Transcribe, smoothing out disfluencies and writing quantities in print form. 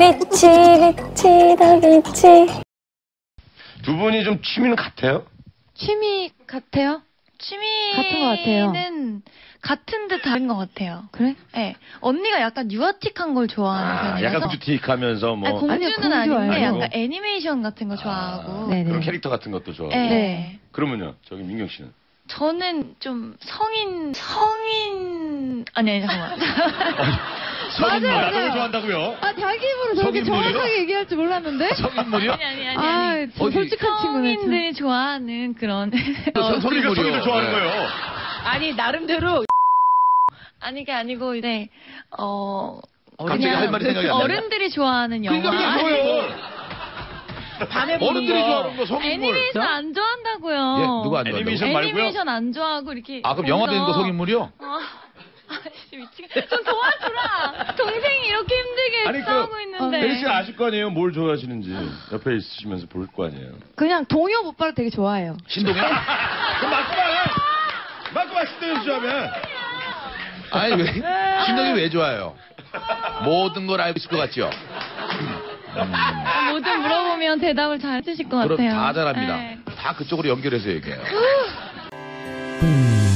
빛이 빛이 다 빛이. 두 분이 좀 취미는 같아요? 취미 같아요? 취미 같은 것 같아요. 같은 듯 다른 것 같아요. 그래? 네. 언니가 약간 유아틱한 걸 좋아하는 편이라서. 약간 뷰티하면서 뭐. 아니, 공주는 아니요, 아닌데 아니요. 약간 애니메이션 같은 거 좋아하고. 네네. 그런 캐릭터 같은 것도 좋아하고. 네. 네. 그러면요, 저기 민경 씨는? 저는 좀 아니 잠깐만. 성인물 맞아요. 나를 좋아한다고요? 아, 자기 입으로 저렇게 성인물이요? 정확하게 얘기할 줄 몰랐는데? 성인물이요? 아니. 아, 솔직한 친구네. 성인들이 좋아하는 그런. 성인들 좋아하는 거예요. 아니 나름대로 아니 게 아니고 이제 갑자기 할 말이 생각이 안 나요. 어른들이 좋아하는 영화. 그러니까 그게 뭐예요? 어른들이 좋아하는 거 성인물. 애니메이션 안 좋아한다고요. 예, 누가 안 좋아한다고? 애니메이션 말고요? 애니메이션 안 좋아하고 이렇게. 아, 그럼 영화 되는 거 성인물이요? 아씨 미치겠. 좀 도와주라. 동생이 이렇게 힘들게 아니, 싸우고 있는데. 혜리 씨 아실 거 아니에요? 뭘 좋아하시는지. 옆에 있으시면서 볼 거 아니에요? 그냥 동엽 오빠를 되게 좋아해요. 신동엽? 그럼 맞고 말 신동엽 좋아하면. 아니, 왜, 신동엽 왜 좋아해요? 모든 걸 알고 있을 것 같죠? 뭐든 물어보면 대답을 잘 해주실 것 그럼 같아요. 다 잘합니다. 네. 다 그쪽으로 연결해서 얘기해요.